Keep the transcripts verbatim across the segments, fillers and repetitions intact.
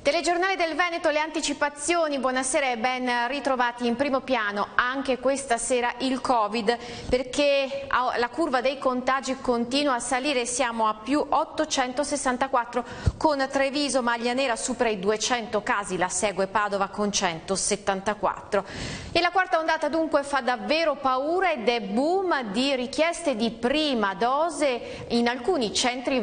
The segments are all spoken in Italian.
Telegiornale del Veneto, le anticipazioni, buonasera e ben ritrovati. In primo piano anche questa sera il Covid, perché la curva dei contagi continua a salire, siamo a più ottocentosessantaquattro con Treviso, maglia nera, supera i duecento casi, la segue Padova con centosettantaquattro. E la quarta ondata dunque fa davvero paura ed è boom di richieste di prima dose in alcuni centri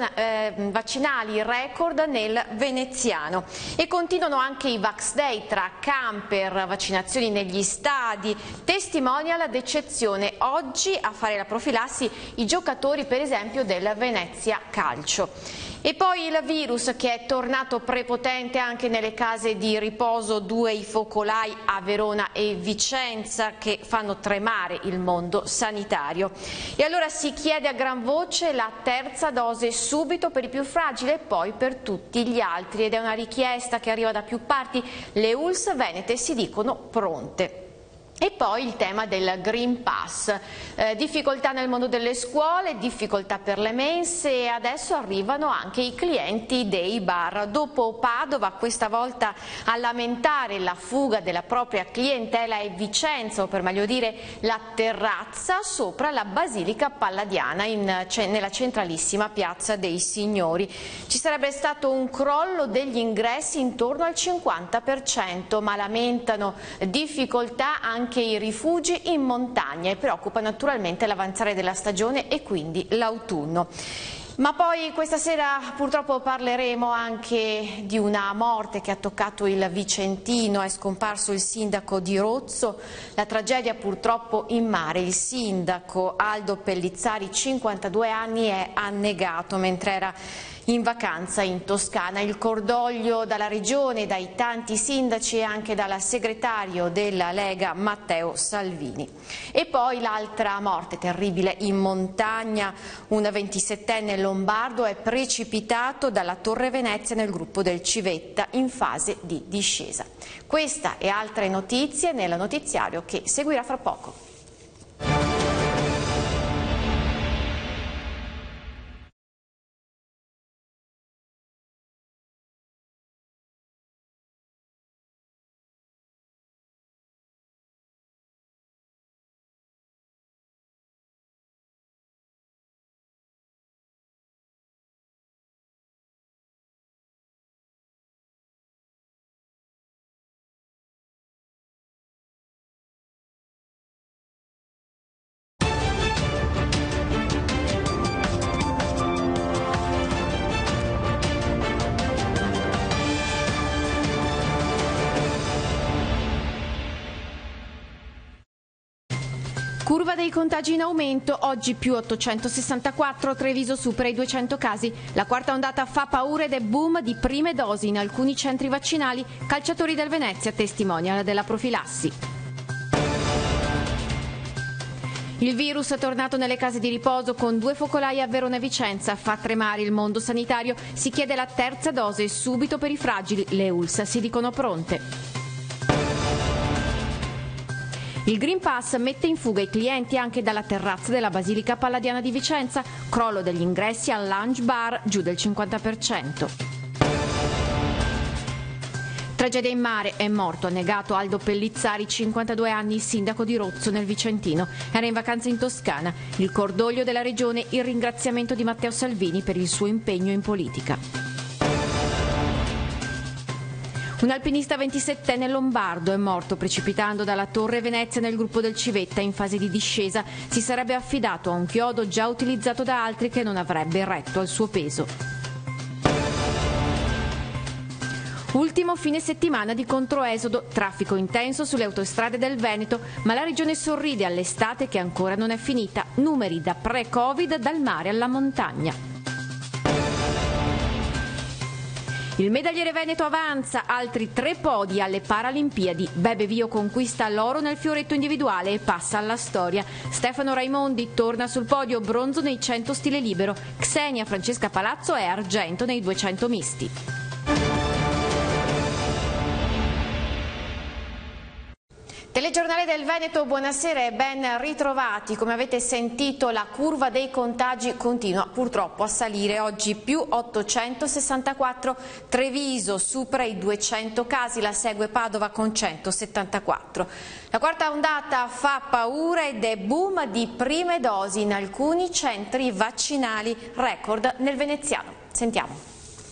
vaccinali, record nel veneziano. E continuano anche i Vax Day tra camper, vaccinazioni negli stadi, testimonial d'eccezione. Oggi a fare la profilassi i giocatori per esempio del Venezia Calcio. E poi il virus che è tornato prepotente anche nelle case di riposo, due i focolai a Verona e Vicenza che fanno tremare il mondo sanitario. E allora si chiede a gran voce la terza dose subito per i più fragili e poi per tutti gli altri, ed è una richiesta che arriva da più parti. Le U L S venete si dicono pronte. E poi il tema del Green Pass, eh, difficoltà nel mondo delle scuole, difficoltà per le mense e adesso arrivano anche i clienti dei bar. Dopo Padova, questa volta a lamentare la fuga della propria clientela è Vicenza, o per meglio dire la terrazza sopra la Basilica Palladiana in, nella centralissima Piazza dei Signori. Ci sarebbe stato un crollo degli ingressi intorno al cinquanta per cento, ma lamentano difficoltà anche Anche i rifugi in montagna e preoccupa naturalmente l'avanzare della stagione e quindi l'autunno. Ma poi questa sera purtroppo parleremo anche di una morte che ha toccato il Vicentino. È scomparso il sindaco di Rozzo, la tragedia purtroppo in mare. Il sindaco Aldo Pellizzari, cinquantadue anni, è annegato mentre era in vacanza in Toscana. Il cordoglio dalla regione, dai tanti sindaci e anche dal segretario della Lega Matteo Salvini. E poi l'altra morte terribile in montagna, un ventisettenne lombardo è precipitato dalla Torre Venezia nel gruppo del Civetta in fase di discesa. Questa e altre notizie nel notiziario che seguirà fra poco. Curva dei contagi in aumento, oggi più ottocentosessantaquattro, Treviso supera i duecento casi. La quarta ondata fa paura ed è boom di prime dosi in alcuni centri vaccinali. Calciatori del Venezia, testimonial della profilassi. Il virus è tornato nelle case di riposo con due focolai a Verona e Vicenza, fa tremare il mondo sanitario. Si chiede la terza dose subito per i fragili. Le U L S si dicono pronte. Il Green Pass mette in fuga i clienti anche dalla terrazza della Basilica Palladiana di Vicenza, crollo degli ingressi al lunch bar giù del cinquanta per cento. Tragedia in mare, è morto annegato Aldo Pellizzari, cinquantadue anni, sindaco di Rozzo nel Vicentino. Era in vacanza in Toscana. Il cordoglio della regione, il ringraziamento di Matteo Salvini per il suo impegno in politica. Un alpinista ventisettenne lombardo è morto precipitando dalla Torre Venezia nel gruppo del Civetta in fase di discesa. Si sarebbe affidato a un chiodo già utilizzato da altri che non avrebbe retto al suo peso. Ultimo fine settimana di controesodo, traffico intenso sulle autostrade del Veneto, ma la regione sorride all'estate che ancora non è finita. Numeri da pre-Covid dal mare alla montagna. Il medagliere veneto avanza, altri tre podi alle Paralimpiadi. Bebe Vio conquista l'oro nel fioretto individuale e passa alla storia. Stefano Raimondi torna sul podio, bronzo nei cento stile libero. Xenia Francesca Palazzo è argento nei duecento misti. Nel giornale del Veneto, buonasera e ben ritrovati. Come avete sentito, la curva dei contagi continua purtroppo a salire. Oggi più ottocentosessantaquattro, Treviso supera i duecento casi, la segue Padova con centosettantaquattro. La quarta ondata fa paura ed è boom di prime dosi in alcuni centri vaccinali, record nel veneziano. Sentiamo.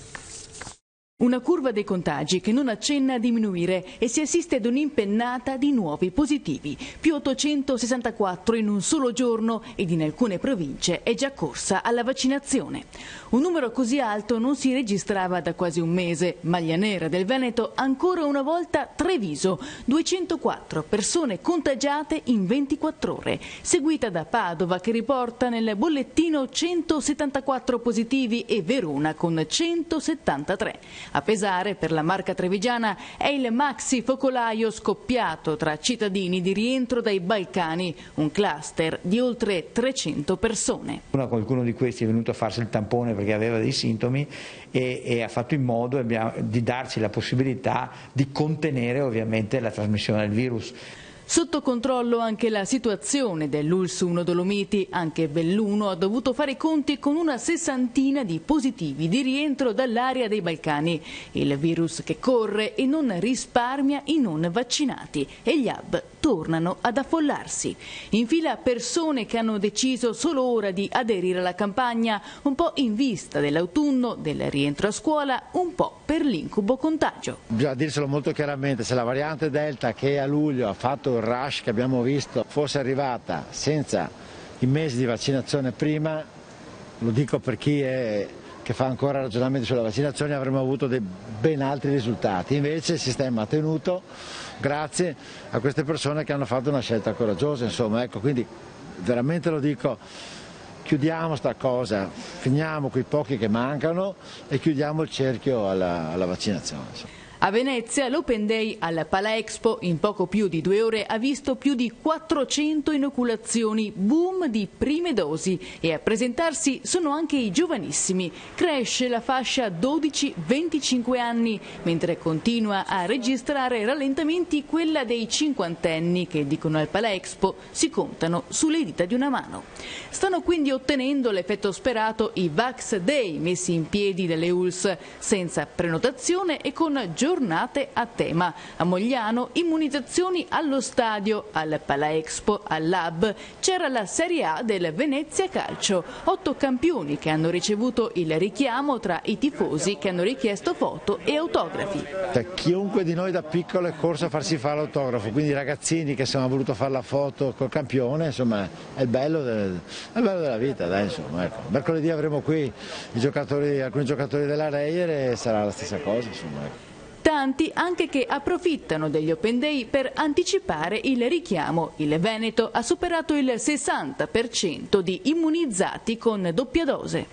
Una curva dei contagi che non accenna a diminuire e si assiste ad un'impennata di nuovi positivi, più ottocentosessantaquattro in un solo giorno ed in alcune province è già corsa alla vaccinazione. Un numero così alto non si registrava da quasi un mese. Maglia nera del Veneto ancora una volta Treviso, duecentoquattro persone contagiate in ventiquattro ore, seguita da Padova che riporta nel bollettino centosettantaquattro positivi e Verona con centosettantatré. A pesare per la marca trevigiana è il maxi focolaio scoppiato tra cittadini di rientro dai Balcani, un cluster di oltre trecento persone. Qualcuno di questi è venuto a farsi il tampone perché aveva dei sintomi e, e ha fatto in modo abbiamo, di darci la possibilità di contenere ovviamente la trasmissione del virus. Sotto controllo anche la situazione dell'U L S uno Dolomiti, anche Belluno ha dovuto fare i conti con una sessantina di positivi di rientro dall'area dei Balcani. Il virus che corre e non risparmia i non vaccinati e gli hub tornano ad affollarsi. In fila persone che hanno deciso solo ora di aderire alla campagna, un po' in vista dell'autunno, del rientro a scuola, un po' per l'incubo contagio. Bisogna dirselo molto chiaramente, se la variante Delta che a luglio ha fatto il rush che abbiamo visto fosse arrivata senza i mesi di vaccinazione prima, lo dico per chi è, che fa ancora ragionamenti sulla vaccinazione, avremmo avuto dei ben altri risultati. Invece il sistema ha tenuto grazie a queste persone che hanno fatto una scelta coraggiosa, insomma, ecco, quindi veramente lo dico, chiudiamo sta cosa, finiamo quei pochi che mancano e chiudiamo il cerchio alla, alla vaccinazione. A Venezia l'Open Day al Palaexpo in poco più di due ore ha visto più di quattrocento inoculazioni, boom di prime dosi, e a presentarsi sono anche i giovanissimi. Cresce la fascia dodici venticinque anni, mentre continua a registrare rallentamenti quella dei cinquantenni che, dicono al Palaexpo, si contano sulle dita di una mano. Stanno quindi ottenendo l'effetto sperato i Vax Day messi in piedi dalle U L S, senza prenotazione e con giornate a tema. A Mogliano immunizzazioni allo stadio, al Palaexpo, al Lab. C'era la Serie A del Venezia Calcio, otto campioni che hanno ricevuto il richiamo tra i tifosi che hanno richiesto foto e autografi. Chiunque di noi da piccolo è corso a farsi fare l'autografo, quindi i ragazzini che hanno voluto fare la foto col campione, insomma è il bello, del, è il bello della vita, dai, insomma, ecco. Mercoledì avremo qui i giocatori, alcuni giocatori della Reyer e sarà la stessa cosa, insomma, ecco. Tanti anche che approfittano degli Open Day per anticipare il richiamo. Il Veneto ha superato il sessanta per cento di immunizzati con doppia dose.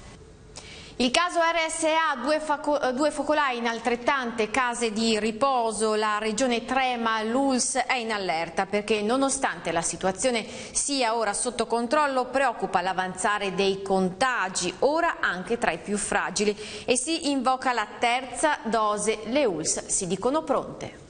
Il caso R S A, due, due focolai in altrettante case di riposo, la regione trema, l'U L S è in allerta perché nonostante la situazione sia ora sotto controllo preoccupa l'avanzare dei contagi, ora anche tra i più fragili, e si invoca la terza dose, le U L S si dicono pronte.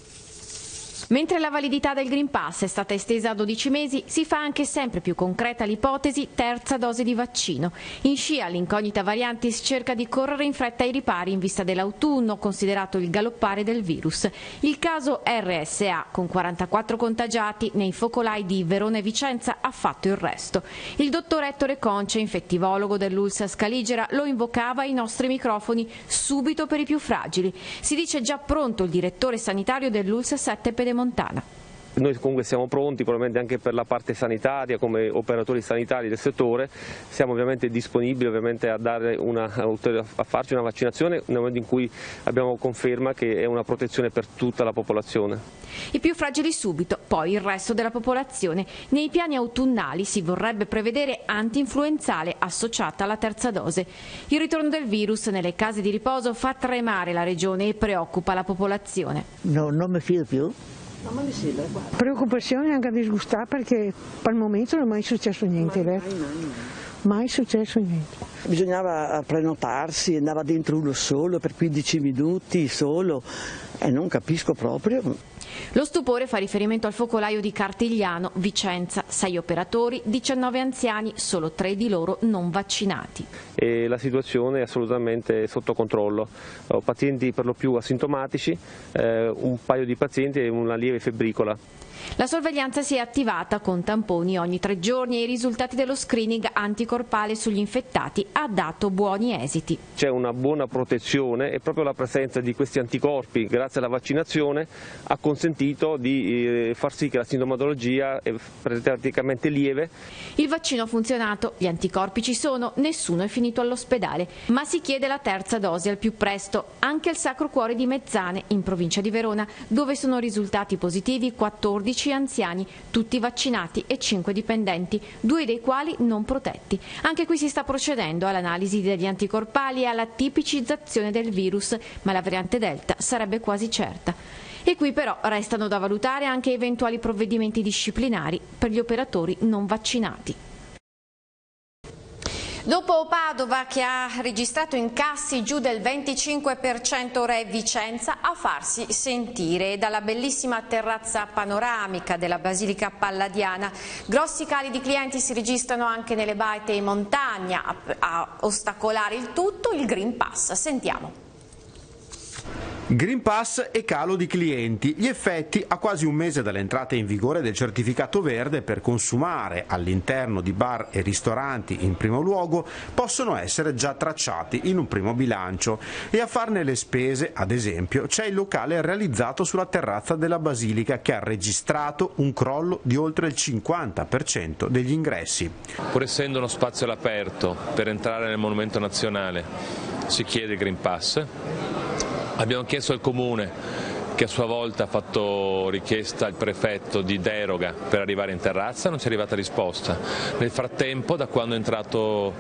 Mentre la validità del Green Pass è stata estesa a dodici mesi, si fa anche sempre più concreta l'ipotesi terza dose di vaccino. In scia l'incognita variantis cerca di correre in fretta ai ripari in vista dell'autunno, considerato il galoppare del virus. Il caso R S A, con quarantaquattro contagiati nei focolai di Verona e Vicenza, ha fatto il resto. Il dottor Ettore Conce, infettivologo dell'U L S Scaligera, lo invocava ai nostri microfoni subito per i più fragili. Si dice già pronto il direttore sanitario dell'U L S sette Pedemontana. Noi comunque siamo pronti, probabilmente anche per la parte sanitaria, come operatori sanitari del settore, siamo ovviamente disponibili ovviamente a, dare una, a farci una vaccinazione nel momento in cui abbiamo conferma che è una protezione per tutta la popolazione. I più fragili subito, poi il resto della popolazione. Nei piani autunnali si vorrebbe prevedere antinfluenzale associata alla terza dose. Il ritorno del virus nelle case di riposo fa tremare la regione e preoccupa la popolazione. No, non mi fido più. Preoccupazione anche disgustata perché per il momento non è mai successo niente, vero? Mai successo niente. Bisognava prenotarsi, andava dentro uno solo per quindici minuti solo e non capisco proprio. Lo stupore fa riferimento al focolaio di Cartigliano, Vicenza, sei operatori, diciannove anziani, solo tre di loro non vaccinati. E la situazione è assolutamente sotto controllo, ho pazienti per lo più asintomatici, eh, un paio di pazienti e una lieve febbricola. La sorveglianza si è attivata con tamponi ogni tre giorni e i risultati dello screening anticorpale sugli infettati ha dato buoni esiti. C'è una buona protezione e proprio la presenza di questi anticorpi grazie alla vaccinazione ha consentito di far sì che la sintomatologia è praticamente lieve. Il vaccino ha funzionato, gli anticorpi ci sono, nessuno è finito all'ospedale, ma si chiede la terza dose al più presto. Anche al Sacro Cuore di Mezzane, in provincia di Verona, dove sono risultati positivi quattordici anziani, tutti vaccinati, e cinque dipendenti, due dei quali non protetti. Anche qui si sta procedendo all'analisi degli anticorpali e alla tipicizzazione del virus, ma la variante Delta sarebbe quasi certa. E qui però restano da valutare anche eventuali provvedimenti disciplinari per gli operatori non vaccinati. Dopo Padova, che ha registrato incassi giù del venticinque per cento, ora è Vicenza a farsi sentire. Dalla bellissima terrazza panoramica della Basilica Palladiana grossi cali di clienti si registrano anche nelle baite in montagna. A, a ostacolare il tutto il Green Pass. Sentiamo. Green Pass e calo di clienti, gli effetti a quasi un mese dall'entrata in vigore del certificato verde per consumare all'interno di bar e ristoranti in primo luogo possono essere già tracciati in un primo bilancio e a farne le spese, ad esempio, c'è il locale realizzato sulla terrazza della Basilica che ha registrato un crollo di oltre il cinquanta per cento degli ingressi. Pur essendo uno spazio all'aperto per entrare nel Monumento Nazionale si chiede Green Pass. Abbiamo chiesto al Comune, che a sua volta ha fatto richiesta al prefetto di deroga per arrivare in terrazza, non ci è arrivata risposta. Nel frattempo, da quando è entrato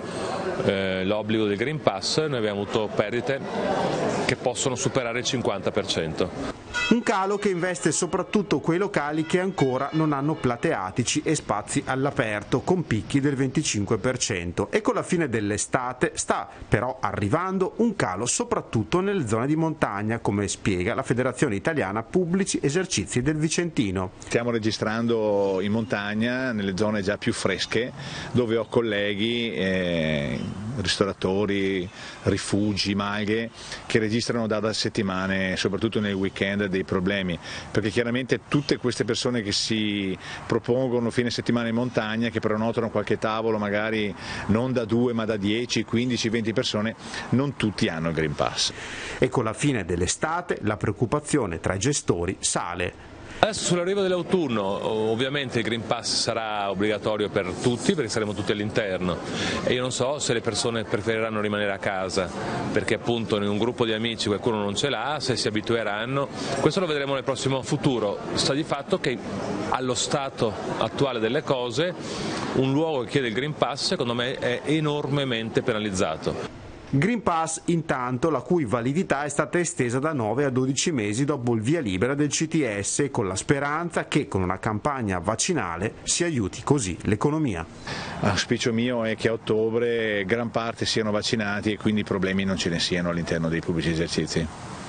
eh, l'obbligo del Green Pass, noi abbiamo avuto perdite che possono superare il cinquanta per cento. Un calo che investe soprattutto quei locali che ancora non hanno plateatici e spazi all'aperto, con picchi del venticinque per cento. E con la fine dell'estate sta però arrivando un calo soprattutto nelle zone di montagna, come spiega la Federazione Italiana Pubblici Esercizi del Vicentino. Stiamo registrando in montagna, nelle zone già più fresche, dove ho colleghi, eh, ristoratori, rifugi, malghe, che registrano da, da settimane, soprattutto nel weekend, dei problemi, perché chiaramente tutte queste persone che si propongono fine settimana in montagna, che prenotano qualche tavolo magari non da due ma da dieci, quindici, venti persone, non tutti hanno il Green Pass. E con la fine dell'estate la preoccupazione tra i gestori sale. Adesso sull'arrivo dell'autunno ovviamente il Green Pass sarà obbligatorio per tutti perché saremo tutti all'interno e io non so se le persone preferiranno rimanere a casa perché appunto in un gruppo di amici qualcuno non ce l'ha, se si abitueranno, questo lo vedremo nel prossimo futuro. Sta di fatto che allo stato attuale delle cose un luogo che chiede il Green Pass secondo me è enormemente penalizzato. Green Pass intanto la cui validità è stata estesa da nove a dodici mesi dopo il via libera del C T S, con la speranza che con una campagna vaccinale si aiuti così l'economia. L'auspicio mio è che a ottobre gran parte siano vaccinati e quindi problemi non ce ne siano all'interno dei pubblici esercizi.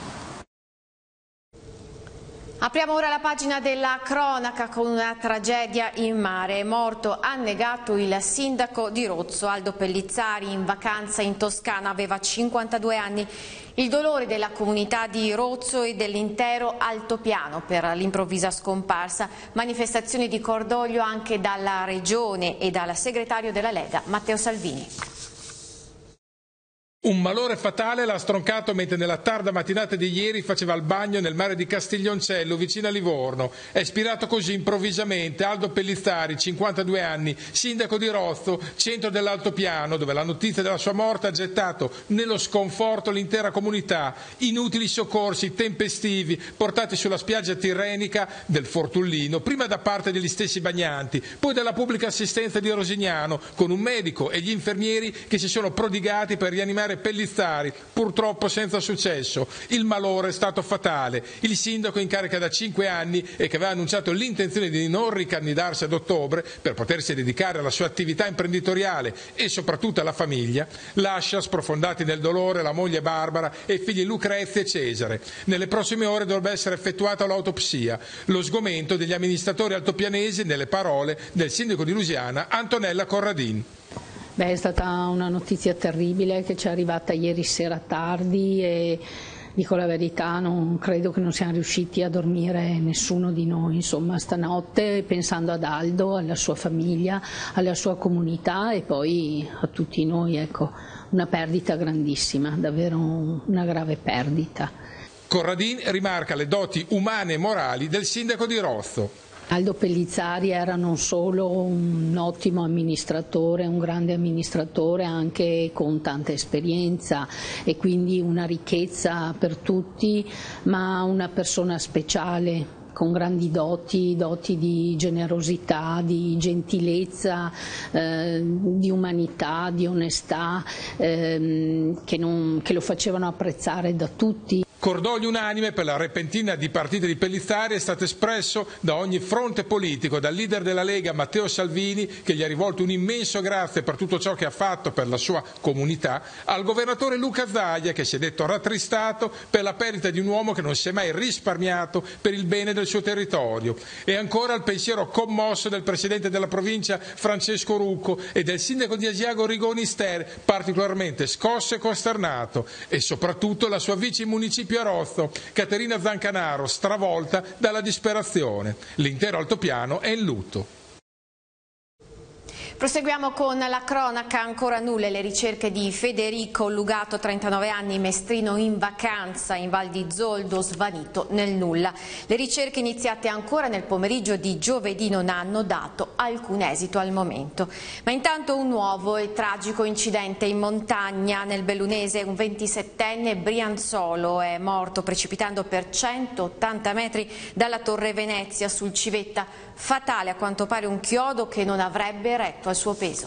Apriamo ora la pagina della cronaca con una tragedia in mare. È morto annegato il sindaco di Rozzo, Aldo Pellizzari, in vacanza in Toscana, aveva cinquantadue anni. Il dolore della comunità di Rozzo e dell'intero altopiano per l'improvvisa scomparsa. Manifestazioni di cordoglio anche dalla Regione e dal segretario della Lega, Matteo Salvini. Un malore fatale l'ha stroncato mentre nella tarda mattinata di ieri faceva il bagno nel mare di Castiglioncello, vicino a Livorno. È ispirato così improvvisamente Aldo Pellizzari, cinquantadue anni, sindaco di Rozzo, centro dell'altopiano, dove la notizia della sua morte ha gettato nello sconforto l'intera comunità. Inutili soccorsi tempestivi portati sulla spiaggia tirrenica del Fortullino, prima da parte degli stessi bagnanti, poi dalla pubblica assistenza di Rosignano, con un medico e gli infermieri che si sono prodigati per rianimare sbarcare Pellizzari, purtroppo senza successo. Il malore è stato fatale. Il sindaco in carica da cinque anni e che aveva annunciato l'intenzione di non ricandidarsi ad ottobre per potersi dedicare alla sua attività imprenditoriale e soprattutto alla famiglia, lascia sprofondati nel dolore la moglie Barbara e i figli Lucrezia e Cesare. Nelle prossime ore dovrebbe essere effettuata l'autopsia. Lo sgomento degli amministratori altopianesi nelle parole del sindaco di Lusiana Antonella Corradin. Beh, è stata una notizia terribile che ci è arrivata ieri sera tardi e dico la verità, non credo che non siamo riusciti a dormire nessuno di noi, insomma, stanotte, pensando ad Aldo, alla sua famiglia, alla sua comunità e poi a tutti noi, ecco, una perdita grandissima, davvero una grave perdita. Corradin rimarca le doti umane e morali del sindaco di Rozzo. Aldo Pellizzari era non solo un ottimo amministratore, un grande amministratore anche con tanta esperienza e quindi una ricchezza per tutti, ma una persona speciale con grandi doti, doti di generosità, di gentilezza, eh, di umanità, di onestà, eh, che, non, che lo facevano apprezzare da tutti. Cordoglio unanime per la repentina dipartita di Pellizzari è stato espresso da ogni fronte politico, dal leader della Lega Matteo Salvini, che gli ha rivolto un immenso grazie per tutto ciò che ha fatto per la sua comunità, al governatore Luca Zaia, che si è detto rattristato per la perdita di un uomo che non si è mai risparmiato per il bene del suo territorio, e ancora al pensiero commosso del presidente della provincia Francesco Rucco e del sindaco di Asiago Rigoni Ster, particolarmente scosso e costernato, e soprattutto la sua vice municipale a Rozzo, Caterina Zancanaro, stravolta dalla disperazione. L'intero altopiano è in lutto. Proseguiamo con la cronaca. Ancora nulle le ricerche di Federico Lugato, trentanove anni, mestrino in vacanza in Val di Zoldo, svanito nel nulla. Le ricerche iniziate ancora nel pomeriggio di giovedì non hanno dato alcun esito al momento. Ma intanto un nuovo e tragico incidente in montagna nel Bellunese. Un ventisettenne brianzolo è morto precipitando per centottanta metri dalla Torre Venezia sul Civetta. Fatale a quanto pare un chiodo che non avrebbe retto al suo peso.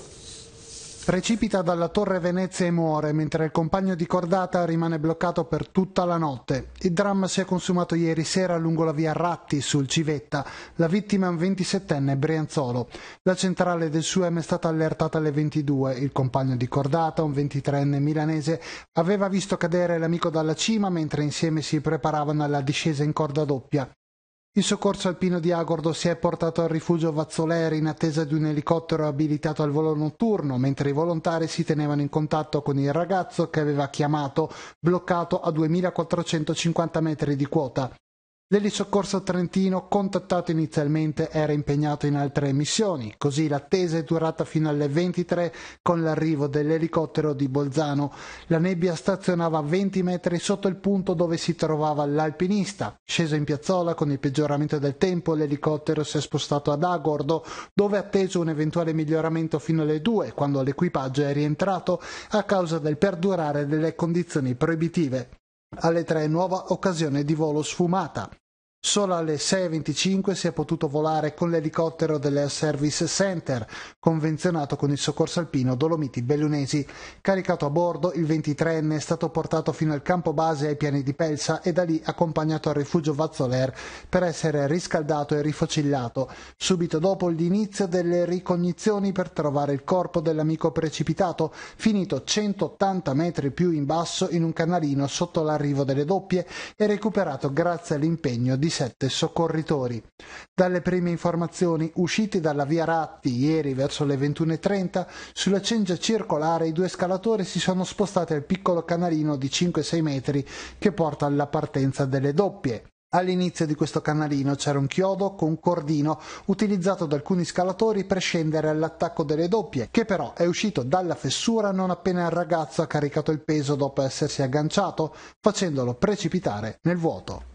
Precipita dalla Torre Venezia e muore, mentre il compagno di cordata rimane bloccato per tutta la notte. Il dramma si è consumato ieri sera lungo la via Ratti, sul Civetta. La vittima è un ventisettenne brianzolo. La centrale del S U E M è stata allertata alle ventidue. Il compagno di cordata, un ventitreenne milanese, aveva visto cadere l'amico dalla cima mentre insieme si preparavano alla discesa in corda doppia. Il soccorso alpino di Agordo si è portato al rifugio Vazzoleri in attesa di un elicottero abilitato al volo notturno, mentre i volontari si tenevano in contatto con il ragazzo che aveva chiamato, bloccato a duemilaquattrocentocinquanta metri di quota. L'elisoccorso trentino, contattato inizialmente, era impegnato in altre missioni, così l'attesa è durata fino alle ventitré con l'arrivo dell'elicottero di Bolzano. La nebbia stazionava a venti metri sotto il punto dove si trovava l'alpinista. Sceso in piazzola con il peggioramento del tempo, l'elicottero si è spostato ad Agordo, dove ha atteso un eventuale miglioramento fino alle due, quando l'equipaggio è rientrato a causa del perdurare delle condizioni proibitive. Alle tre nuova occasione di volo sfumata. Solo alle sei e venticinque si è potuto volare con l'elicottero dell'Air Service Center, convenzionato con il soccorso alpino Dolomiti Bellunesi. Caricato a bordo, il ventitreenne è stato portato fino al campo base ai piani di Pelsa e da lì accompagnato al rifugio Vazzoler per essere riscaldato e rifocillato. Subito dopo l'inizio delle ricognizioni per trovare il corpo dell'amico precipitato, finito centottanta metri più in basso in un canalino sotto l'arrivo delle doppie e recuperato grazie all'impegno di sette soccorritori. Dalle prime informazioni uscite dalla via Ratti ieri verso le ventuno e trenta, sulla cengia circolare i due scalatori si sono spostati al piccolo canalino di cinque sei metri che porta alla partenza delle doppie. All'inizio di questo canalino c'era un chiodo con cordino utilizzato da alcuni scalatori per scendere all'attacco delle doppie, che però è uscito dalla fessura non appena il ragazzo ha caricato il peso dopo essersi agganciato, facendolo precipitare nel vuoto.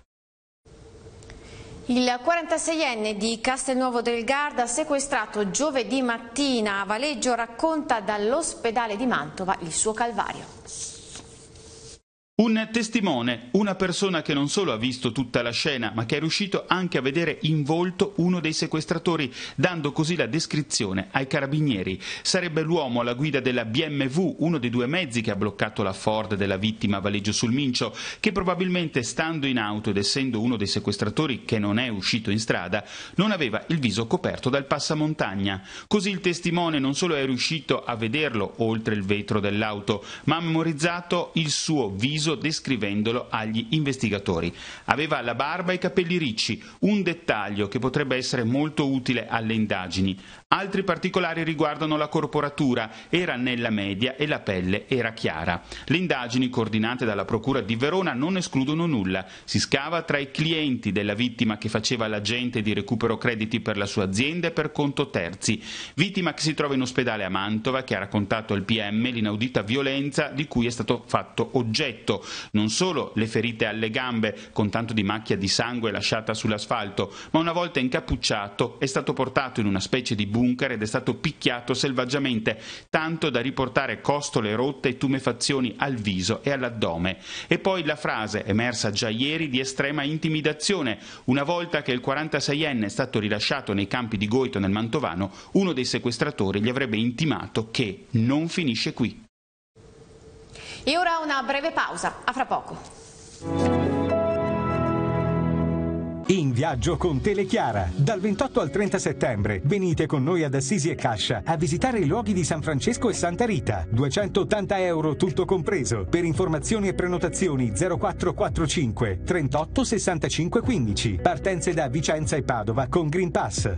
Il quarantaseienne di Castelnuovo del Garda, sequestrato giovedì mattina a Valeggio, racconta dall'ospedale di Mantova il suo calvario. Un testimone, una persona che non solo ha visto tutta la scena, ma che è riuscito anche a vedere in volto uno dei sequestratori, dando così la descrizione ai carabinieri. Sarebbe l'uomo alla guida della B M W, uno dei due mezzi che ha bloccato la Ford della vittima a Valeggio sul Mincio, che probabilmente, stando in auto ed essendo uno dei sequestratori che non è uscito in strada, non aveva il viso coperto dal passamontagna. Così il testimone non solo è riuscito a vederlo oltre il vetro dell'auto, ma ha memorizzato il suo viso descrivendolo agli investigatori. Aveva la barba e i capelli ricci, un dettaglio che potrebbe essere molto utile alle indagini. Altri particolari riguardano la corporatura, era nella media e la pelle era chiara. Le indagini coordinate dalla Procura di Verona non escludono nulla. Si scava tra i clienti della vittima che faceva l'agente di recupero crediti per la sua azienda e per conto terzi. Vittima che si trova in ospedale a Mantova, che ha raccontato al P M l'inaudita violenza di cui è stato fatto oggetto. Non solo le ferite alle gambe, con tanto di macchia di sangue lasciata sull'asfalto, ma una volta incappucciato è stato portato in una specie di bunker ed è stato picchiato selvaggiamente, tanto da riportare costole rotte e tumefazioni al viso e all'addome. E poi la frase, emersa già ieri, di estrema intimidazione. Una volta che il quarantaseienne è stato rilasciato nei campi di Goito nel Mantovano, uno dei sequestratori gli avrebbe intimato che non finisce qui. E ora una breve pausa, a fra poco. In viaggio con Telechiara. Dal ventotto al trenta settembre venite con noi ad Assisi e Cascia a visitare i luoghi di San Francesco e Santa Rita. duecentottanta euro tutto compreso. Per informazioni e prenotazioni zero quattro quarantacinque trentotto sessantacinque quindici. Partenze da Vicenza e Padova con Green Pass.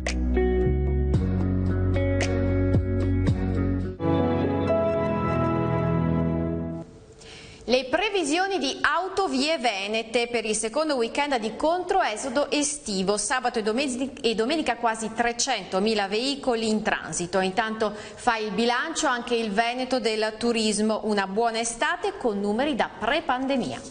Le previsioni di Autovie Venete per il secondo weekend di controesodo estivo. Sabato e domenica, e domenica quasi trecentomila veicoli in transito. Intanto fa il bilancio anche il Veneto del turismo. Una buona estate con numeri da pre-pandemia.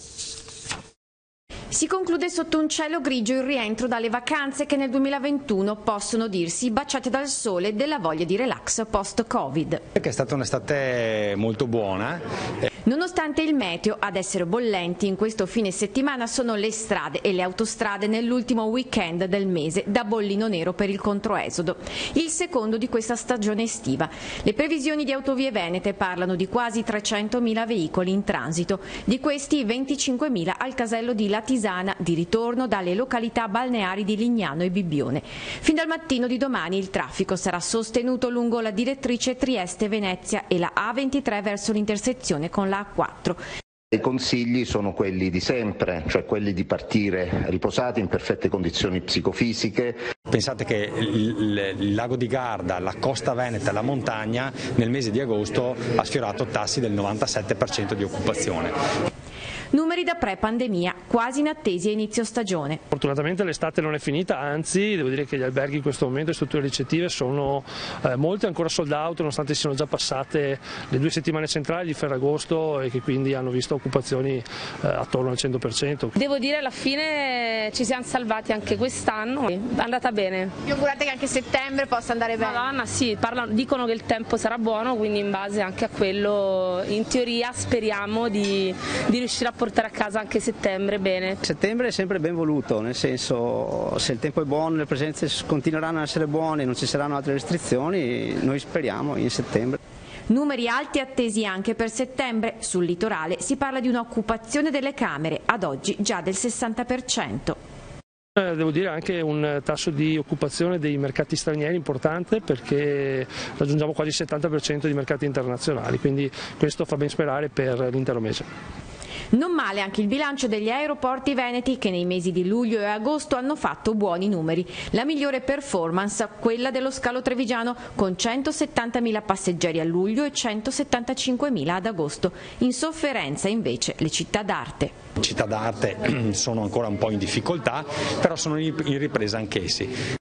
Si conclude sotto un cielo grigio il rientro dalle vacanze che nel duemilaventuno possono dirsi baciate dal sole e della voglia di relax post-Covid. È stata un'estate molto buona. Nonostante il meteo ad essere bollenti, in questo fine settimana sono le strade e le autostrade nell'ultimo weekend del mese da bollino nero per il controesodo, il secondo di questa stagione estiva. Le previsioni di Autovie Venete parlano di quasi trecentomila veicoli in transito, di questi venticinquemila al casello di Latisana, di ritorno dalle località balneari di Lignano e Bibbione. Fin dal mattino di domani il traffico sarà sostenuto lungo la direttrice Trieste-Venezia e la A ventitré verso l'intersezione con la A quattro. I consigli sono quelli di sempre, cioè quelli di partire riposati in perfette condizioni psicofisiche. Pensate che il, il lago di Garda, la costa veneta e la montagna nel mese di agosto ha sfiorato tassi del novantasette per cento di occupazione. Numeri da pre-pandemia, quasi inattesi a inizio stagione. Fortunatamente l'estate non è finita, anzi devo dire che gli alberghi in questo momento, le strutture ricettive, sono eh, molte ancora sold out, nonostante siano già passate le due settimane centrali di Ferragosto e che quindi hanno visto occupazioni eh, attorno al cento per cento. Devo dire alla fine ci siamo salvati anche quest'anno, è andata bene. Vi augurate che anche settembre possa andare bene? Madonna, sì, parlano, dicono che il tempo sarà buono, quindi in base anche a quello, in teoria speriamo di, di riuscire a portare a casa anche settembre bene. Settembre è sempre ben voluto, nel senso, se il tempo è buono, le presenze continueranno a essere buone, non ci saranno altre restrizioni, noi speriamo in settembre. Numeri alti attesi anche per settembre. Sul litorale si parla di un'occupazione delle camere, ad oggi già del sessanta per cento. Devo dire anche un tasso di occupazione dei mercati stranieri importante, perché raggiungiamo quasi il settanta per cento di mercati internazionali, quindi questo fa ben sperare per l'intero mese. Non male anche il bilancio degli aeroporti veneti che nei mesi di luglio e agosto hanno fatto buoni numeri. La migliore performance quella dello scalo trevigiano con centosettantamila passeggeri a luglio e centosettantacinquemila ad agosto. In sofferenza invece le città d'arte. Città d'arte sono ancora un po' in difficoltà, però sono in ripresa anch'essi.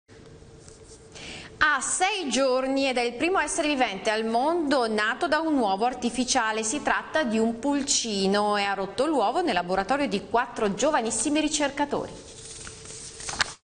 Ha sei giorni ed è il primo essere vivente al mondo nato da un uovo artificiale. Si tratta di un pulcino e ha rotto l'uovo nel laboratorio di quattro giovanissimi ricercatori.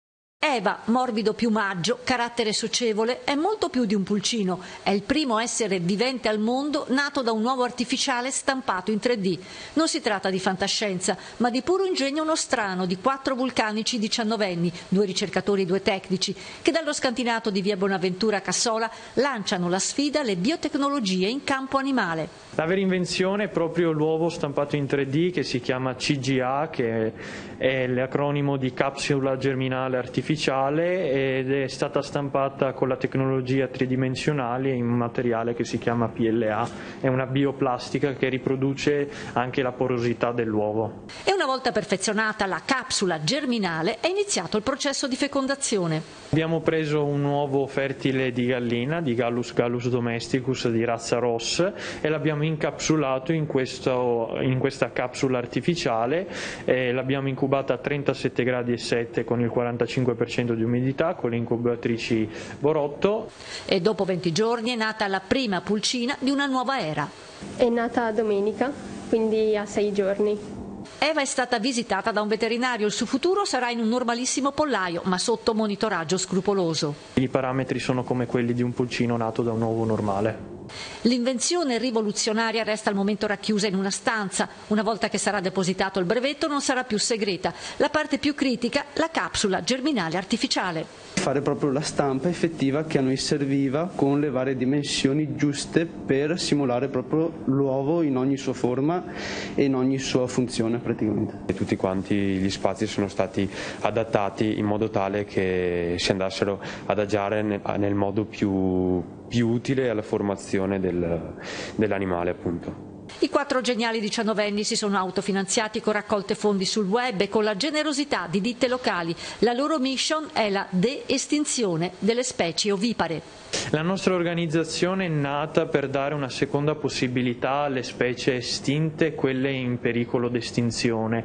Eva, morbido piumaggio, carattere socievole, è molto più di un pulcino. È il primo essere vivente al mondo nato da un uovo artificiale stampato in tre D. Non si tratta di fantascienza, ma di puro ingegno nostrano di quattro vulcanici diciannovenni, due ricercatori e due tecnici, che dallo scantinato di via Bonaventura a Cassola lanciano la sfida alle biotecnologie in campo animale. La vera invenzione è proprio l'uovo stampato in tre D che si chiama C G A, che è l'acronimo di capsula germinale artificiale, ed è stata stampata con la tecnologia tridimensionale in un materiale che si chiama P L A. È una bioplastica che riproduce anche la porosità dell'uovo. E una volta perfezionata la capsula germinale è iniziato il processo di fecondazione. Abbiamo preso un uovo fertile di gallina, di Gallus gallus domesticus di razza Ross, e l'abbiamo incapsulato in, questo, in questa capsula artificiale, e l'abbiamo incubata a trentasette gradi e sette con il quarantacinque per cento di umidità, con le incubatrici Borotto. E dopo venti giorni è nata la prima pulcina di una nuova era. È nata domenica, quindi a sei giorni. Eva è stata visitata da un veterinario, il suo futuro sarà in un normalissimo pollaio, ma sotto monitoraggio scrupoloso. I parametri sono come quelli di un pulcino nato da un uovo normale. L'invenzione rivoluzionaria resta al momento racchiusa in una stanza. Una volta che sarà depositato il brevetto non sarà più segreta. La parte più critica, la capsula germinale artificiale. Fare proprio la stampa effettiva che a noi serviva, con le varie dimensioni giuste per simulare proprio l'uovo in ogni sua forma e in ogni sua funzione praticamente. E tutti quanti gli spazi sono stati adattati in modo tale che si andassero ad adagiare nel, nel modo più, più utile alla formazione del, dell'animale, appunto. I quattro geniali diciannovenni si sono autofinanziati con raccolte fondi sul web e con la generosità di ditte locali. La loro mission è la de-estinzione delle specie ovipare. La nostra organizzazione è nata per dare una seconda possibilità alle specie estinte, quelle in pericolo di estinzione.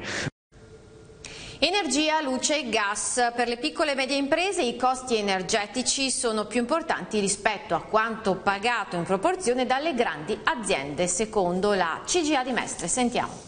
Energia, luce e gas. Per le piccole e medie imprese i costi energetici sono più importanti rispetto a quanto pagato in proporzione dalle grandi aziende, secondo la C G A di Mestre. Sentiamo.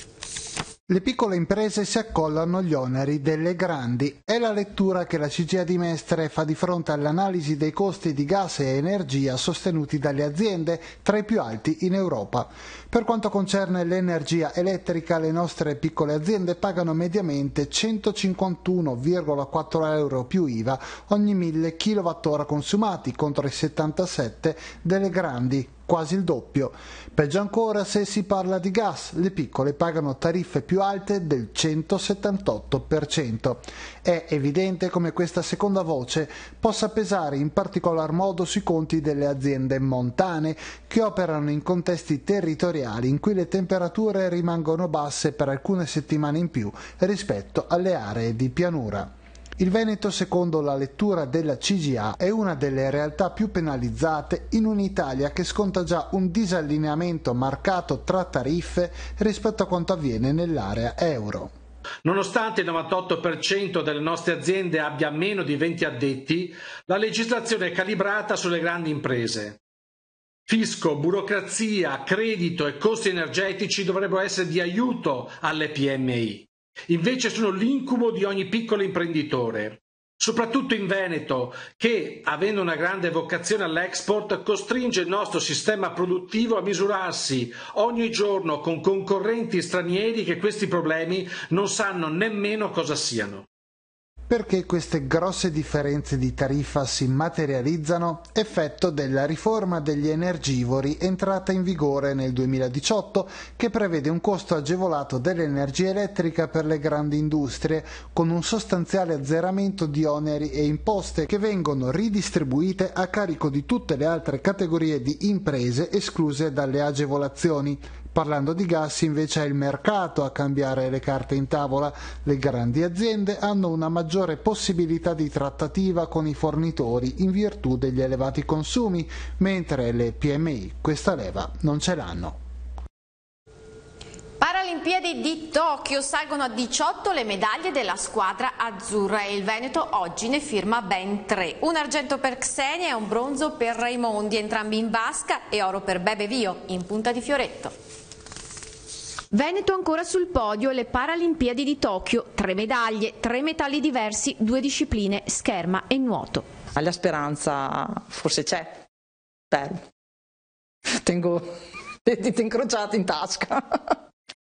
Le piccole imprese si accollano agli oneri delle grandi. È la lettura che la C G A di Mestre fa di fronte all'analisi dei costi di gas e energia sostenuti dalle aziende, tra i più alti in Europa. Per quanto concerne l'energia elettrica, le nostre piccole aziende pagano mediamente centocinquantuno virgola quattro euro più I V A ogni mille kilowattora consumati, contro i settantasette delle grandi, quasi il doppio. Peggio ancora se si parla di gas, le piccole pagano tariffe più alte del centosettantotto per cento. È evidente come questa seconda voce possa pesare in particolar modo sui conti delle aziende montane, che operano in contesti territoriali in cui le temperature rimangono basse per alcune settimane in più rispetto alle aree di pianura. Il Veneto, secondo la lettura della C G A, è una delle realtà più penalizzate in un'Italia che sconta già un disallineamento marcato tra tariffe rispetto a quanto avviene nell'area euro. Nonostante il novantotto per cento delle nostre aziende abbia meno di venti addetti, la legislazione è calibrata sulle grandi imprese. Fisco, burocrazia, credito e costi energetici dovrebbero essere di aiuto alle P M I. Invece sono l'incubo di ogni piccolo imprenditore, soprattutto in Veneto, che, avendo una grande vocazione all'export, costringe il nostro sistema produttivo a misurarsi ogni giorno con concorrenti stranieri che questi problemi non sanno nemmeno cosa siano. Perché queste grosse differenze di tariffa si materializzano? Effetto della riforma degli energivori entrata in vigore nel duemiladiciotto, che prevede un costo agevolato dell'energia elettrica per le grandi industrie, con un sostanziale azzeramento di oneri e imposte che vengono ridistribuite a carico di tutte le altre categorie di imprese escluse dalle agevolazioni. Parlando di gas, invece, è il mercato a cambiare le carte in tavola. Le grandi aziende hanno una maggiore possibilità di trattativa con i fornitori in virtù degli elevati consumi, mentre le P M I questa leva non ce l'hanno. Paralimpiadi di Tokyo, salgono a diciotto le medaglie della squadra azzurra e il Veneto oggi ne firma ben tre. Un argento per Xenia e un bronzo per Raimondi, entrambi in vasca, e oro per Bebe Vio in punta di fioretto. Veneto ancora sul podio, le Paralimpiadi di Tokyo, tre medaglie, tre metalli diversi, due discipline, scherma e nuoto. La speranza forse c'è, spero. Tengo le dita incrociate in tasca.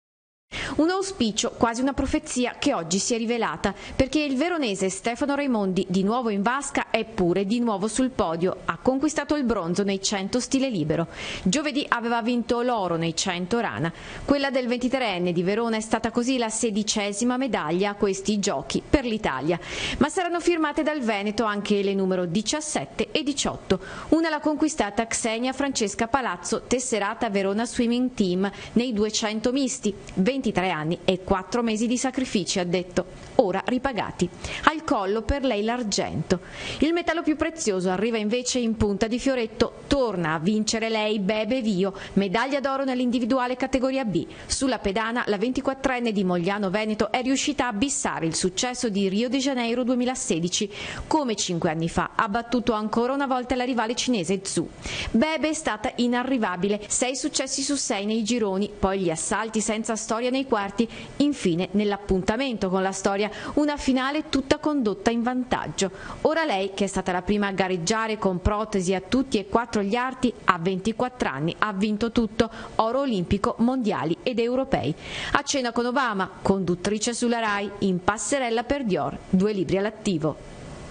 Un auspicio, quasi una profezia, che oggi si è rivelata, perché il veronese Stefano Raimondi, di nuovo in vasca, è pure di nuovo sul podio. Ha conquistato il bronzo nei cento stile libero. Giovedì aveva vinto l'oro nei cento rana. Quella del ventitreenne di Verona è stata così la sedicesima medaglia a questi giochi per l'Italia. Ma saranno firmate dal Veneto anche le numero diciassette e diciotto. Una l'ha conquistata Xenia Francesca Palazzo, tesserata Verona Swimming Team nei duecento misti. ventitré anni e quattro mesi di sacrifici, ha detto, ora ripagati. Al collo per lei l'argento. Il metallo più prezioso arriva invece in punta di fioretto. Torna a vincere lei Bebe Vio, medaglia d'oro nell'individuale categoria B. Sulla pedana la ventiquattrenne di Mogliano Veneto è riuscita a abissare il successo di Rio de Janeiro duemilasedici. Come cinque anni fa ha battuto ancora una volta la rivale cinese Zhu. Bebe è stata inarrivabile, sei successi su sei nei gironi, poi gli assalti senza storia nei quarti, infine nell'appuntamento con la storia, una finale tutta condotta in vantaggio. Ora lei, che è stata la prima a gareggiare con protesi a tutti e quattro gli arti, a ventiquattro anni ha vinto tutto, oro olimpico, mondiali ed europei. A cena con Obama, conduttrice sulla Rai, in passerella per Dior, due libri all'attivo.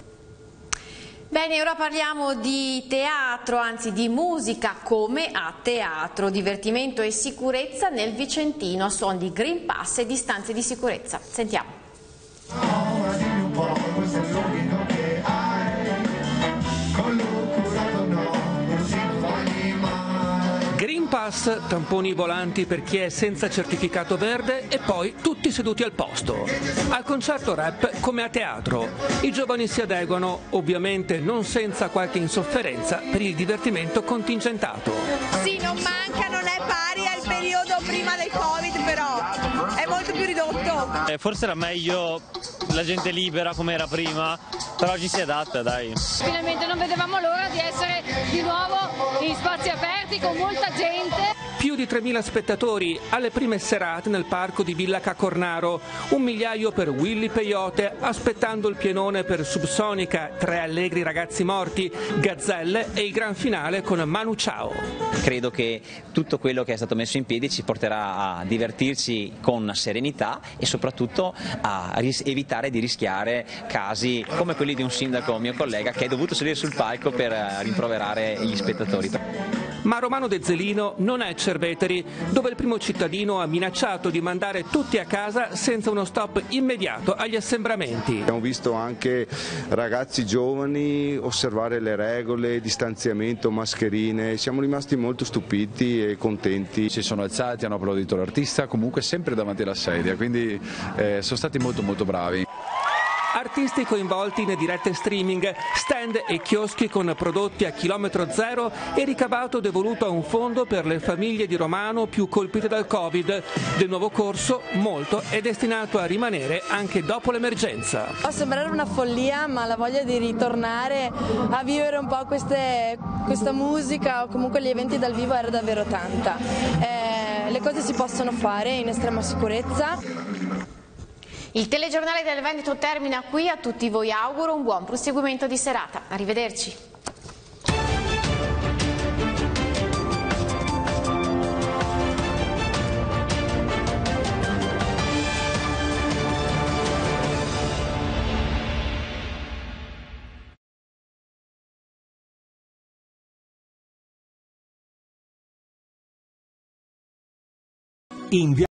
Bene, ora parliamo di teatro, anzi di musica come a teatro, divertimento e sicurezza nel Vicentino, a suon di Green Pass e distanze di sicurezza. Sentiamo. Ora dimmi un po', questo è l'ordine che hai, con l'occurato no, non si sbagli mai. Green Pass, tamponi volanti per chi è senza certificato verde e poi tutti seduti al posto. Al concerto rap come a teatro. I giovani si adeguano, ovviamente non senza qualche insofferenza per il divertimento contingentato. Sì, non manca, non è pari al periodo prima del Covid, però è molto più ridotto. Eh, forse era meglio la gente libera come era prima, però ci si adatta, dai. Finalmente non vedevamo l'ora di essere di nuovo in spazi aperti con molta gente. Più di tremila spettatori alle prime serate nel parco di Villa Cacornaro, un migliaio per Willy Peyote, aspettando il pienone per Subsonica, Tre allegri ragazzi morti, Gazzelle e il gran finale con Manu Chao. Credo che tutto quello che è stato messo in piedi ci porterà a divertirci con serenità e soprattutto a ris- evitare di rischiare casi come quelli di un sindaco mio collega che è dovuto salire sul palco per rimproverare gli spettatori. Ma Romano De Zelino non è Cerveteri, dove il primo cittadino ha minacciato di mandare tutti a casa senza uno stop immediato agli assembramenti. Abbiamo visto anche ragazzi giovani osservare le regole, distanziamento, mascherine, siamo rimasti molto stupiti e contenti. Si sono alzati, hanno applaudito l'artista, comunque sempre davanti alla sedia, quindi eh, sono stati molto molto bravi. Artisti coinvolti in dirette streaming, stand e chioschi con prodotti a chilometro zero e ricavato devoluto a un fondo per le famiglie di Romano più colpite dal Covid. Del nuovo corso, molto è destinato a rimanere anche dopo l'emergenza. Può sembrare una follia, ma la voglia di ritornare a vivere un po' queste, questa musica o comunque gli eventi dal vivo era davvero tanta. Eh, le cose si possono fare in estrema sicurezza. Il telegiornale del Veneto termina qui, a tutti voi auguro un buon proseguimento di serata. Arrivederci. In